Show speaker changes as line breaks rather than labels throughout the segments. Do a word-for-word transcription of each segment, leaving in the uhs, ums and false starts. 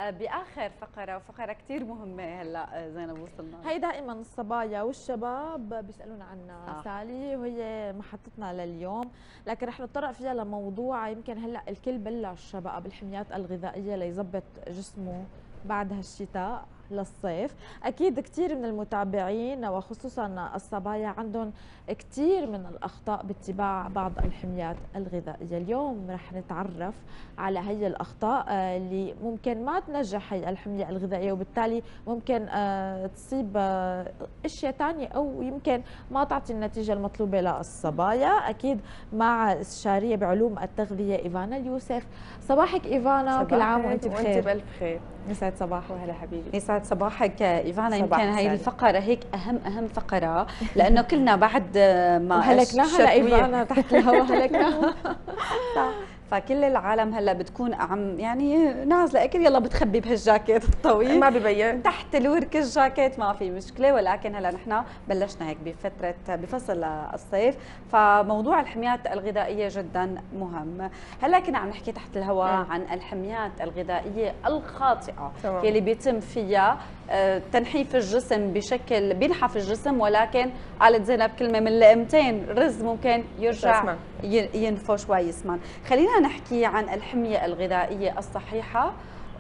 باخر فقره وفقره كثير مهمه هلا زينب وصلنا.
هي دائما الصبايا والشباب بيسالونا عنها آه. سالي، وهي محطتنا لليوم، لكن رح نتطرق فيها لموضوع يمكن هلا الكل بلش بقى بالحميات الغذائيه ليظبط جسمه بعد هالشتاء للصيف. اكيد كثير من المتابعين وخصوصا الصبايا عندهم كثير من الاخطاء باتباع بعض الحميات الغذائيه. اليوم رح نتعرف على هي الاخطاء اللي ممكن ما تنجح هي الحميه الغذائيه، وبالتالي ممكن تصيب اشياء ثانيه او يمكن ما تعطي النتيجه المطلوبه للصبايا. اكيد مع استشاريه بعلوم التغذيه ايفانا اليوسف. صباحك ايفانا، وكل عام وانت بخير.
وانت بالف خير.
يسعد صباحك.
وهلا حبيبي.
يسعد صباحك ايفانا. يمكن هي الفقره هيك اهم اهم فقره، لانه كلنا بعد ما
هلكناها لايفانا تحت الهواء، هلكناها.
فكل العالم هلا بتكون عم يعني نازله اكل يلا بتخبي بهالجاكيت الطويل،
ما ببين
تحت الورك الجاكيت ما في مشكله، ولكن هلا نحن بلشنا هيك بفتره بفصل الصيف، فموضوع الحميات الغذائيه جدا مهم. هلا كنا عم نحكي تحت الهواء عن الحميات الغذائيه الخاطئه
تمام.
يلي بيتم فيها تنحيف الجسم بشكل بينحف الجسم، ولكن قالت زينب كلمه من لقمتين رز ممكن يرجع ينفو شوي يسمن. خلينا نحكي عن الحميه الغذائيه الصحيحه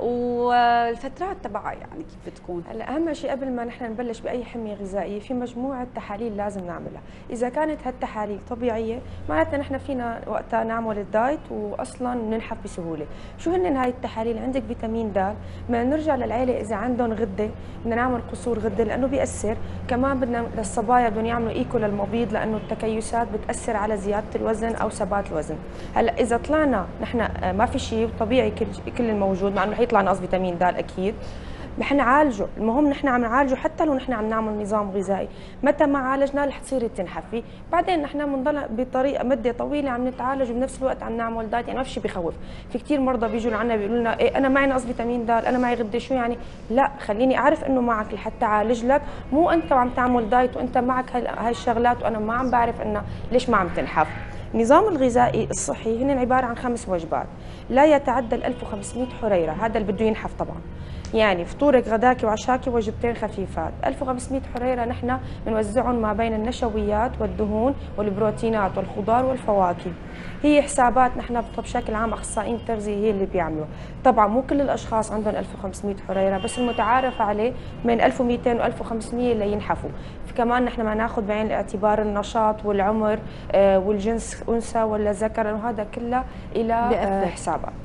والفترات تبعها يعني كيف بتكون.
هلا اهم شيء قبل ما نحن نبلش باي حميه غذائيه في مجموعه تحاليل لازم نعملها، اذا كانت هالتحاليل طبيعيه معناتها نحن فينا وقتها نعمل الدايت واصلا ننحف بسهوله. شو هن هاي التحاليل؟ عندك فيتامين د، بدنا نرجع للعيله اذا عندهم غده بدنا نعمل قصور غده لانه بياثر، كمان بدنا للصبايا بدهم يعملوا ايكو للمبيض لانه التكيسات بتاثر على زياده الوزن او ثبات الوزن. هلا اذا طلعنا نحن ما في شيء طبيعي كل كل الموجود، مع انه حيطلع نقص فيتامين د اكيد، رح نعالجه. المهم نحن عم نعالجه حتى لو نحن عم نعمل نظام غذائي، متى ما عالجناه رح تصيري تنحفي، بعدين نحن بنضل بطريقه مده طويله عم نتعالج وبنفس الوقت عم نعمل دايت، يعني ما في شيء بخوف. في كثير مرضى بيجوا لعنا بيقولوا لنا إيه انا معي نقص فيتامين د، انا معي غده، شو يعني؟ لا، خليني اعرف انه معك لحتى اعالج لك، مو انت وعم تعمل دايت وانت معك هاي الشغلات وانا ما عم بعرف انه ليش ما عم تنحف. النظام الغذائي الصحي هن عباره عن خمس وجبات لا يتعدى ال ألف وخمسمئة حريره، هذا اللي بده ينحف طبعا. يعني فطورك غداك وعشاك وجبتين خفيفات، ألف وخمسمئة حريره نحن بنوزعهم ما بين النشويات والدهون والبروتينات والخضار والفواكه. هي حسابات نحن بشكل عام اخصائيين التغذيه هي اللي بيعملوا، طبعا مو كل الاشخاص عندهم ألف وخمسمئة حريره، بس المتعارف عليه من ألف ومئتين و ألف وخمسمئة لينحفوا. كمان نحن ما ناخذ بعين الاعتبار النشاط والعمر آه والجنس انثى ولا ذكر، وهذا كله الى آه حسابات.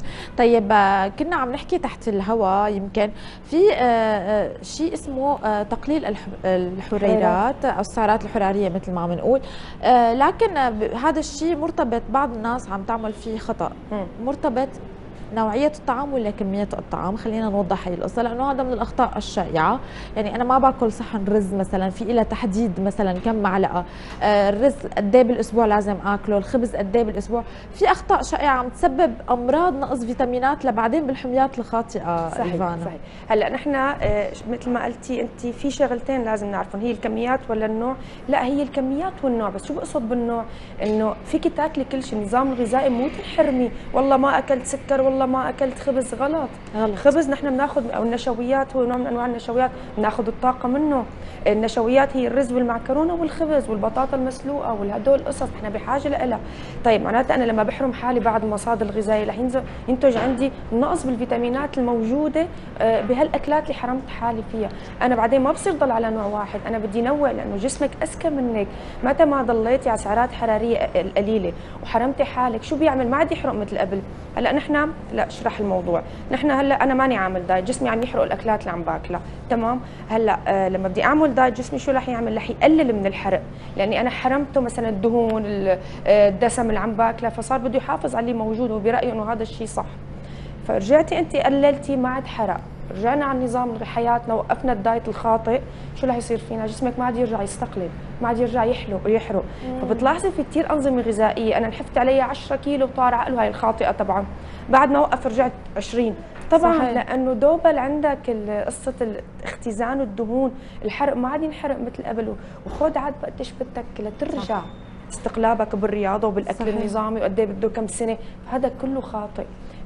طيب كنا عم نحكي تحت الهواء يمكن في آه شيء اسمه آه تقليل الحريرات او السعرات الحراريه مثل ما عم نقول، آه لكن هذا الشيء مرتبط، بعض الناس عم تعمل فيه خطا، مرتبط نوعية الطعام ولا كمية الطعام. خلينا نوضح هي القصة لأنه هذا من الأخطاء الشائعة. يعني أنا ما باكل صحن رز مثلا في إلى تحديد مثلا كم معلقة، آه الرز قد ايه بالأسبوع لازم آكله، الخبز قد ايه بالأسبوع. في أخطاء شائعة عم تسبب أمراض نقص فيتامينات لبعدين بالحميات الخاطئة.
صحيح إيفانا. صحيح. هلا نحن آه مثل ما قلتي أنت في شغلتين لازم نعرفهم، هي الكميات ولا النوع؟ لا، هي الكميات والنوع. بس شو بقصد بالنوع؟ إنه فيك تاكلي كل شيء، النظام الغذائي مو تنحرمي والله ما أكلت سكر والله ما اكلت خبز، غلط. غلط. خبز نحن بناخذ، او النشويات هو نوع من انواع النشويات بناخذ الطاقه منه. النشويات هي الرز والمعكرونه والخبز والبطاطا المسلوقه والهدول القصص نحن بحاجه لها. طيب معناتها انا لما بحرم حالي بعض المصادر الغذائيه رح ينتج عندي نقص بالفيتامينات الموجوده بهالاكلات اللي حرمت حالي فيها. انا بعدين ما بصير ضل على نوع واحد، انا بدي نوع لانه جسمك اذكى منك. متى ما ضليتي على سعرات حراريه قليله وحرمتي حالك شو بيعمل؟ ما عاد يحرق مثل قبل. هلا نحن لا اشرح الموضوع، نحن هلا انا ماني عامل دايت، جسمي عم يحرق الاكلات اللي عم باكلها، تمام؟ هلا آه لما بدي اعمل دايت جسمي شو رح يعمل؟ رح يقلل من الحرق، لاني انا حرمته مثلا الدهون الدسم اللي عم باكله، فصار بده يحافظ على اللي موجود وبرايه انه هذا الشيء صح. فرجعتي انت قللتي ما عاد حرق، رجعنا على نظام حياتنا، وقفنا الدايت الخاطئ، شو رح يصير فينا؟ جسمك ما عاد يرجع يستقلل، ما عاد يرجع يحلق ويحرق. فبتلاحظي في كثير انظمه غذائيه انا نحفت عليها عشرة كيلو وطار عقله، هاي الخاطئه طبعا، بعد ما وقف رجعت عشرين طبعا. صحيح. لانه دوبل عندك قصه الاختزان الدهون، الحرق ما عاد ينحرق مثل قبل، وخذ عاد وقتش بدك لترجع استقلابك بالرياضه وبالاكل. صحيح. النظامي وقد ايه بده كم سنه، هذا كله خاطئ.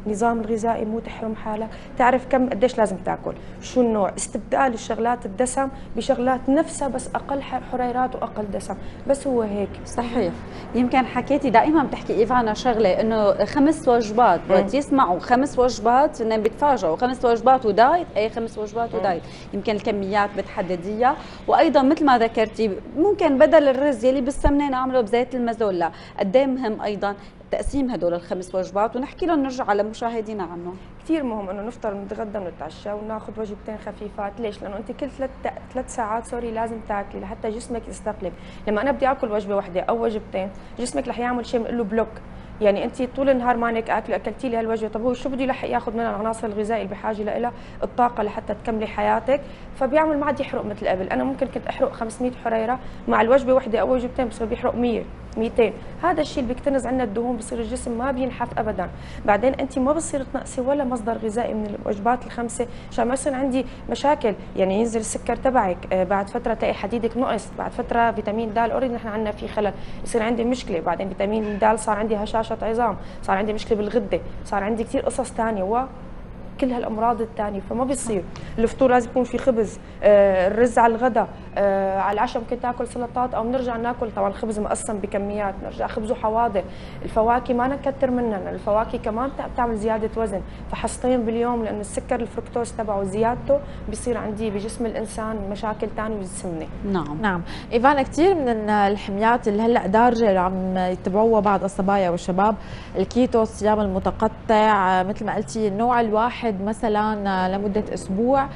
النظام الغذائي مو تحرم حالك، تعرف كم قديش لازم تاكل، شو النوع، استبدال الشغلات الدسم بشغلات نفسها بس اقل حريرات واقل دسم، بس هو هيك.
صحيح. يمكن حكيتي دائما بتحكي ايفانا شغله انه خمس وجبات، وقت يسمعوا خمس وجبات انهم بيتفاجئوا، خمس وجبات ودايت، اي خمس وجبات ودايت، يمكن الكميات بتحدديها، وايضا مثل ما ذكرتي ممكن بدل الرز يلي بالسمنه نعمله بزيت المازولا، قد ايه مهم ايضا تقسيم هدول الخمس وجبات، ونحكي لهم نرجع على مشاهدينا عنه.
كثير مهم انه نفطر نتغدى ونتعشى وناخذ وجبتين خفيفات، ليش؟ لانه انت كل ثلاث ثلاث ساعات سوري لازم تاكلي لحتى جسمك يستقلب، لما انا بدي اكل وجبه واحده او وجبتين جسمك رح يعمل شيء بنقول له بلوك، يعني انت طول النهار مانك اكله اكلتي لي هالوجبه، طب هو شو بده يلحق ياخذ منها العناصر الغذائيه اللي بحاجه لها، الطاقه لحتى تكملي حياتك، فبيعمل ما عاد يحرق مثل قبل، انا ممكن كنت احرق خمسمية حريره مع الوجبه واحده او وجبتين بصير بيحرق مية ميتين، هذا الشيء اللي بيكتنز عندنا الدهون، بصير الجسم ما بينحف ابدا، بعدين انت ما بصير تنقصي ولا مصدر غذائي من الوجبات الخمسه، عشان ما يصير عندي مشاكل، يعني ينزل السكر تبعك، بعد فتره تلاقي حديدك نقص، بعد فتره فيتامين د اوريدي نحن عندنا في خلل، يصير عندي مشكله، بعدين فيتامين د صار عندي هشاشه عظام، صار عندي مشكله بالغده، صار عندي كثير قصص ثانيه و كل هالامراض الثانيه، فما بيصير. الفطور لازم يكون في خبز، آه الرز على الغداء، آه على العشاء ممكن تاكل سلطات او بنرجع ناكل، طبعا الخبز مقسم بكميات، نرجع خبز وحواضر، الفواكه ما نكتر منها، الفواكه كمان بتعمل زياده وزن، فحصتين باليوم، لانه السكر الفركتوز تبعه زيادته بيصير عندي بجسم الانسان مشاكل ثانيه بالسمنه.
نعم نعم. ايفانا كثير من الحميات اللي هلا دارجه اللي عم يتبعوها بعض الصبايا والشباب، الكيتو، الصيام المتقطع، مثل ما قلتي النوع الواحد مثلا لمده اسبوع،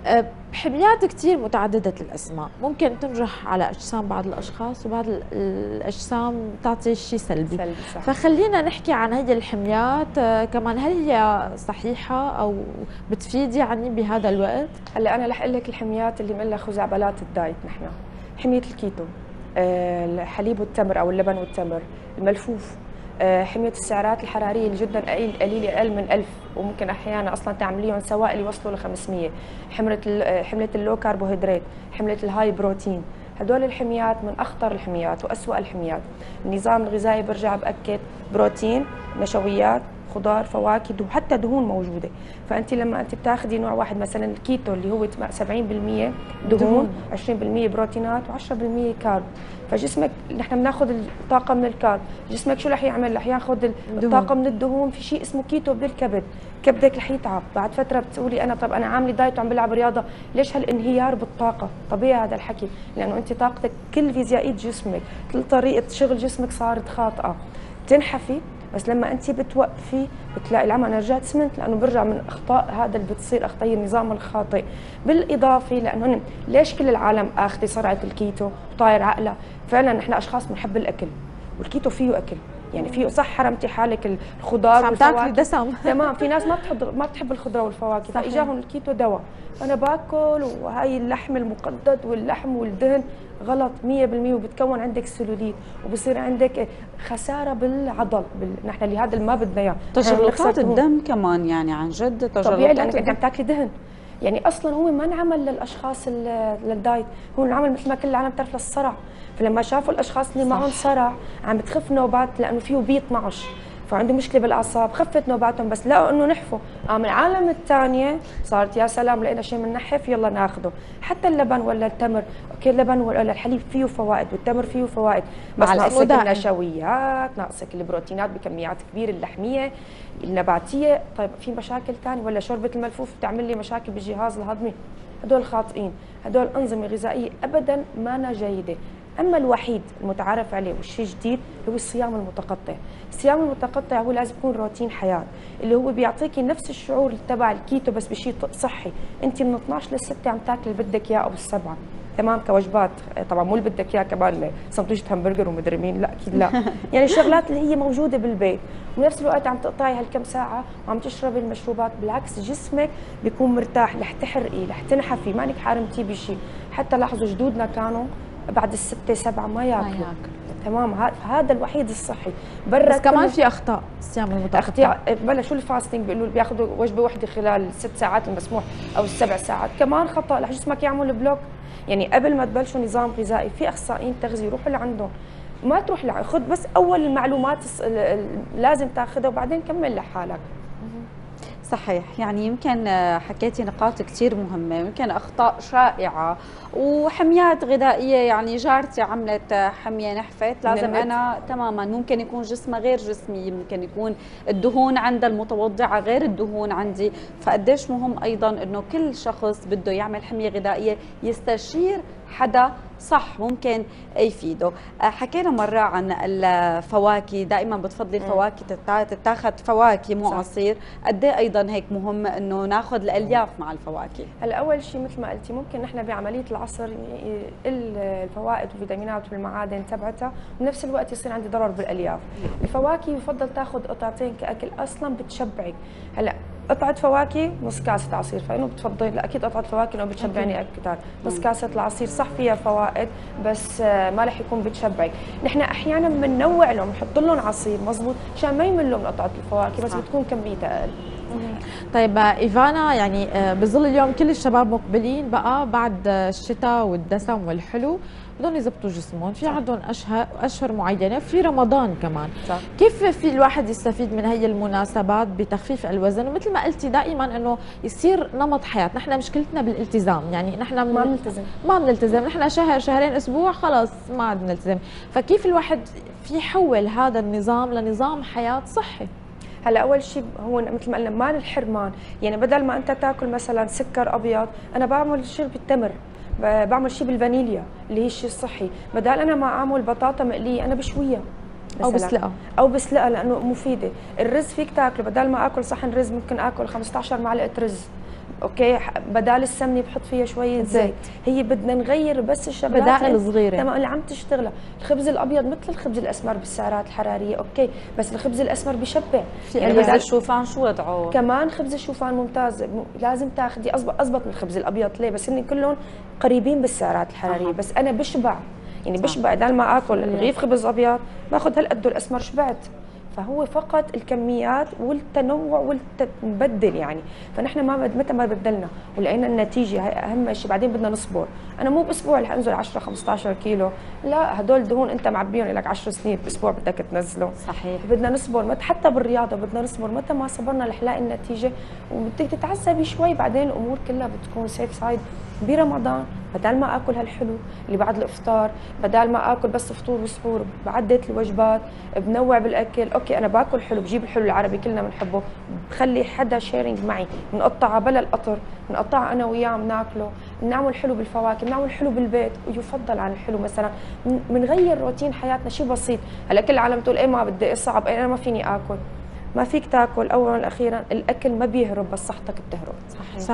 حميات كثير متعدده الاسماء، ممكن تنجح على اجسام بعض الاشخاص وبعض الاجسام تعطي شيء سلبي, سلبي صح. فخلينا نحكي عن هذه الحميات كمان، هل هي صحيحه او بتفيد يعني بهذا الوقت؟
هلا انا رح اقول لك الحميات اللي بنقول لها خزعبلات الدايت، نحن حميه الكيتو، الحليب والتمر او اللبن والتمر، الملفوف، حمية السعرات الحرارية اللي جدا قليلة أقل من ألف، وممكن أحيانا أصلا تعمليهم سوائل يوصلوا ل خمسمية، حملة حملة اللو كربوهيدرات، حملة الهاي بروتين، هدول الحميات من أخطر الحميات وأسوأ الحميات. النظام الغذائي برجع بأكد بروتين، نشويات، خضار، فواكه، حتى دهون موجوده، فانت لما انت بتاخذي نوع واحد مثلا الكيتو اللي هو سبعين بالمية دهون، عشرين بالمية بروتينات وعشرة بالمية كارب، فجسمك نحن بناخذ الطاقه من الكارب، جسمك شو رح يعمل؟ رح ياخذ الطاقه من الدهون في شيء اسمه كيتو بالكبد، كبدك رح يتعب، بعد فتره بتقولي انا طب انا عامله دايت وعم بلعب رياضه، ليش هالانهيار بالطاقه؟ طبيعي هذا الحكي، لانه انت طاقتك كل فيزيائيه جسمك، كل طريقه شغل جسمك صارت خاطئه، بتنحفي، بس لما انت بتوقفي بتلاقي العمى انا رجعت سمنت، لانه برجع من اخطاء هذا اللي بتصير، اخطاء النظام الخاطئ، بالاضافه لانه ليش كل العالم اخذه سرعه الكيتو وطاير عقلها؟ فعلا نحن اشخاص بنحب الاكل، والكيتو فيه اكل، يعني فيه صح حرمتي حالك الخضار
والفواكه دسم
تمام، في ناس ما بتحب ما بتحب الخضره والفواكه، فاجاهم الكيتو دواء، انا باكل وهي اللحم المقدد واللحم والدهن غلط مية بالمية، وبتكون عندك سلوليت وبصير عندك خساره بالعضل، بال... نحن اللي هذا اللي ما بدنا اياه،
تجلطات الدم كمان، يعني عن جد تجلطات
طبيعي لانك انت عم تاكلي دهن، يعني اصلا هو ما انعمل للاشخاص للدايت، هو انعمل مثل ما كل العالم بتعرف للصرع، فلما شافوا الاشخاص اللي معهم صرع عم بتخف نوبات لانه فيه بيض معش، فعنده مشكله بالاعصاب، خفت نوباتهم، بس لقوا انه نحفوا، قام العالم الثانيه صارت يا سلام لقينا شيء بننحف يلا ناخذه، حتى اللبن ولا التمر، اوكي اللبن ولا الحليب فيه فوائد والتمر فيه فوائد، بس ناقصك النشويات، ناقصك البروتينات بكميات كبيره، اللحميه، النباتيه، طيب في مشاكل ثانيه، ولا شوربه الملفوف بتعمل لي مشاكل بالجهاز الهضمي، هدول خاطئين، هدول انظمه غذائيه ابدا ما جيده. اما الوحيد المتعارف عليه والشيء جديد هو الصيام المتقطع، الصيام المتقطع هو لازم يكون روتين حياه، اللي هو بيعطيكي نفس الشعور تبع الكيتو بس بشيء صحي، انت من اثنعش لستة عم تاكلي اللي بدك اياه او السبعه، تمام، كوجبات، طبعا مو اللي بدك اياه كمان سندويشة همبرجر ومدري مين، لا اكيد لا، يعني الشغلات اللي هي موجوده بالبيت، وبنفس الوقت عم تقطعي هالكم ساعه وعم تشربي المشروبات، بالعكس جسمك بيكون مرتاح، رح تحرقي، رح تنحفي، مانك حارمتيه بشيء، حتى لاحظوا جدودنا كانوا بعد الستة سبعة ما ياكلوا، تمام، هذا الوحيد الصحي، برا
بس كمان في اخطاء الصيام المتقطع،
اخطاء بلا شو الفاستنج بيقولوا بياخذوا وجبه واحده خلال الست ساعات المسموح او السبع ساعات، كمان خطا، رح جسمك يعمل بلوك، يعني قبل ما تبلشوا نظام غذائي في اخصائيين تغذيه روحوا لعندهم، ما تروح لع... خذ بس اول المعلومات لازم تاخذها وبعدين كمل لحالك.
صحيح، يعني يمكن حكيتي نقاط كثير مهمة، يمكن أخطاء شائعة وحميات غذائية. يعني جارتي عملت حمية نحفت، لازم أنا تماما ممكن يكون جسمها غير جسمي، ممكن يكون الدهون عندها المتوضعة غير الدهون عندي. فقديش مهم أيضا أنه كل شخص بده يعمل حمية غذائية يستشير حدا صح ممكن يفيده. حكينا مرة عن الفواكه، دائما بتفضلي الفواكه تتاخذ فواكه مو عصير، قد ايه ايضا هيك مهم انه ناخذ الالياف مع الفواكه؟
هلا اول شيء مثل ما قلتي ممكن نحن بعمليه العصر يقل الفوائد والفيتامينات والمعادن تبعتها، وبنفس الوقت يصير عندي ضرر بالالياف. الفواكه يفضل تاخذ قطعتين كاكل، اصلا بتشبعك. هلا قطعة فواكه نص كاسة عصير، فإنه بتفضل لا أكيد قطعة فواكه إنه بتشبعني أكثر، نص كاسة العصير صح فيها فوائد بس ما رح يكون بتشبعك. نحن أحيانا بننوع لهم، نحط لهم عصير مضبوط عشان ما يملوا من قطعة الفواكه، بس بتكون كميتها أقل.
طيب ايفانا، يعني بظل اليوم كل الشباب مقبلين بقى بعد الشتاء والدسم والحلو بدهم يظبطوا جسمهم، في عندهم اشهر اشهر معينه، في رمضان كمان صح. كيف في الواحد يستفيد من هي المناسبات بتخفيف الوزن؟ ومثل ما قلتي دائما انه يصير نمط حياه، نحن مشكلتنا بالالتزام، يعني نحن
ما بنلتزم
ما بنلتزم، نحن شهر شهرين اسبوع خلص ما عاد بنلتزم، فكيف الواحد في يحول هذا النظام لنظام حياه صحي؟
هلا اول شيء هو مثل ما قلنا ما الحرمان، يعني بدل ما انت تاكل مثلا سكر ابيض، انا بعمل شيء بالتمر، بعمل شيء بالفانيليا اللي هي الشيء الصحي، بدل انا ما اعمل بطاطا مقليه انا بشويها
او بسلقها
او بسلقها لانه مفيده. الرز فيك تاكله، بدل ما اكل صحن رز ممكن اكل خمسطعش معلقه رز، اوكي، بدال السمنه بحط فيها شويه زيت. هي بدنا نغير بس الشغلات
بدائل صغيره
تمام اللي عم تشتغلها. الخبز الابيض مثل الخبز الاسمر بالسعرات الحراريه، اوكي، بس الخبز الاسمر بشبع.
يعني خبز الشوفان شو وضعه؟
كمان خبز الشوفان ممتاز، لازم تاخذي اضبط اضبط من الخبز الابيض، ليه؟ بس هن كلهم قريبين بالسعرات الحراريه، أه. بس انا بشبع، يعني صح. بشبع، بدل ما اكل رغيف خبز ابيض باخذ هالقد الاسمر شبعت. فهو فقط الكميات والتنوع والتبدل، يعني فنحن ما متى ما بدلنا ولقينا النتيجه هي اهم شيء، بعدين بدنا نصبر. انا مو باسبوع رح انزل عشرة خمسطعش كيلو، لا، هدول دهون انت معبيهم لك عشر سنين، باسبوع بدك تنزلهم.
صحيح،
بدنا نصبر، حتى بالرياضه بدنا نصبر، متى ما صبرنا رح نلاقي النتيجه، وبدك تتعذبي شوي، بعدين الامور كلها بتكون سيف سايد. برمضان بدل ما اكل هالحلو اللي بعد الافطار، بدل ما اكل بس فطور وسحور، بعدت الوجبات، بنوع بالاكل، اوكي انا باكل حلو، بجيب الحلو العربي كلنا بنحبه، بخلي حدا شيرنج معي، بنقطعه بلا القطر، بنقطعه انا وياه بناكله، بنعمل حلو بالفواكه، بنعمل حلو بالبيت، ويفضل عن الحلو مثلا، بنغير روتين حياتنا شيء بسيط. هلا كل العالم تقول ايه ما بدي، ايه صعب، ايه انا ما فيني اكل. ما فيك تاكل، اولا واخيرا الاكل ما بيهرب بس صحتك بتهرب.
صحيح صح.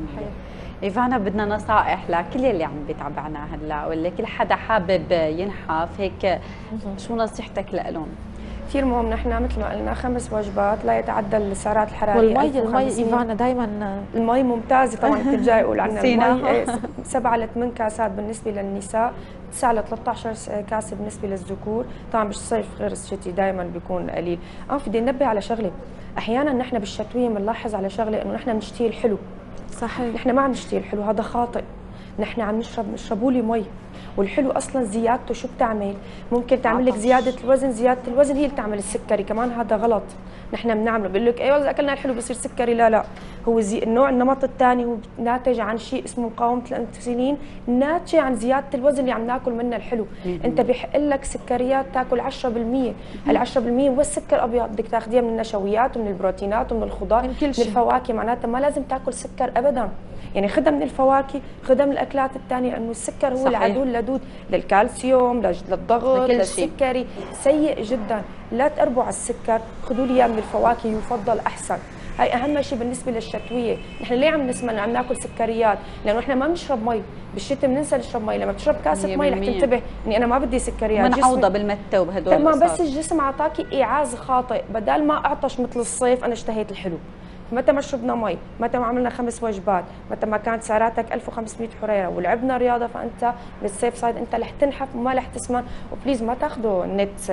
إيفانا بدنا نصائح لكل اللي عم بيتابعنا هلا، واللي كل حدا حابب ينحف هيك، شو نصيحتك لهم؟
كثير مهم، نحن مثل ما قلنا خمس وجبات لا يتعدى السعرات الحراريه.
والمي المي ايفانا دائما
المي ممتازه طبعا، كنت جاي اقول عنها المي سبعة لثمان كاسات بالنسبه للنساء، تسعة ل ثلاثطعش كاسه بالنسبه للذكور، طبعا بالصيف غير الشتي دائما بيكون قليل. اه بدي ننبه على شغله، احيانا نحن بالشتويه بنلاحظ على شغله انه نحن بنشتهي الحلو.
صحيح،
نحن ما عم نشتهي الحلو، هذا خاطئ. نحن عم نشرب نشربوا لي مي، والحلو اصلا زيادته شو بتعمل؟ ممكن تعمل لك زياده الوزن، زياده الوزن هي اللي تعمل السكري، كمان هذا غلط. نحن بنعمله بقول لك ايوه اذا اكلنا الحلو بصير سكري، لا لا، هو زي النوع النمط الثاني هو ناتج عن شيء اسمه مقاومه الانسولين، ناتج عن زياده الوزن اللي عم ناكل منه الحلو. انت بحق لك سكريات تاكل عشرة بالمية، هال عشرة بالمية هو السكر الابيض، بدك تاخذيها من النشويات ومن البروتينات ومن الخضار من, من الفواكه، معناتها ما لازم تاكل سكر ابدا، يعني خدها من الفواكه، خدها من الاكلات الثانيه، انه السكر هو صحيح. العدو اللدود للكالسيوم، للضغط، للسكري، سيء جدا. لا تقربوا على السكر، خذوا لي اياه من الفواكه يفضل احسن. هاي اهم شيء بالنسبه للشتويه. نحن ليه عم نسمع عم ناكل سكريات؟ لانه نحن ما بنشرب مي، بالشتاء بننسى نشرب مي، لما بتشرب كاسه مي رح تنتبه اني انا ما بدي سكريات،
منحوضه بالمته وبهدول
تمام، بس الجسم اعطاكي ايعاز خاطئ، بدل ما اعطش مثل الصيف انا اشتهيت الحلو. متى ما شربنا مي، متى ما عملنا خمس وجبات، متى ما كانت سعراتك ألف وخمسمية حريره ولعبنا رياضه، فانت بالسيف سايد، انت رح تنحف وما رح تسمن. وبليز ما تاخذوا النت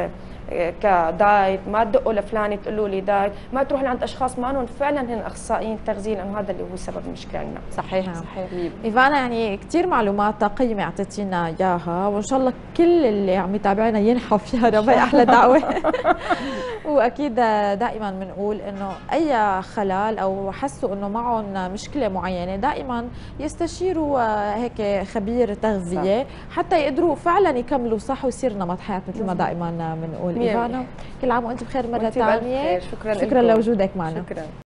كدايت، ما تدقوا لفلانه تقولوا لي دايت، ما تروحوا لعند اشخاص ما فعلا هن اخصائيين تغذيه، لانه هذا اللي هو سبب المشكله عندنا.
صحيح صحيح.
ايفانا يعني كثير معلومات قيمه اعطيتينا اياها، وان شاء الله كل اللي عم يتابعنا ينحوا فيها ربي احلى دعوه. واكيد دائما بنقول انه اي خلل او حسوا انه معهم مشكله معينه دائما يستشيروا هيك خبير تغذيه حتى يقدروا فعلا يكملوا صح ويصير نمط حياه مثل ما دائما بنقول. ايفانا كل عام وانت بخير مره ثانيه.
شكرا
شكرا لوجودك معنا.
شكرا.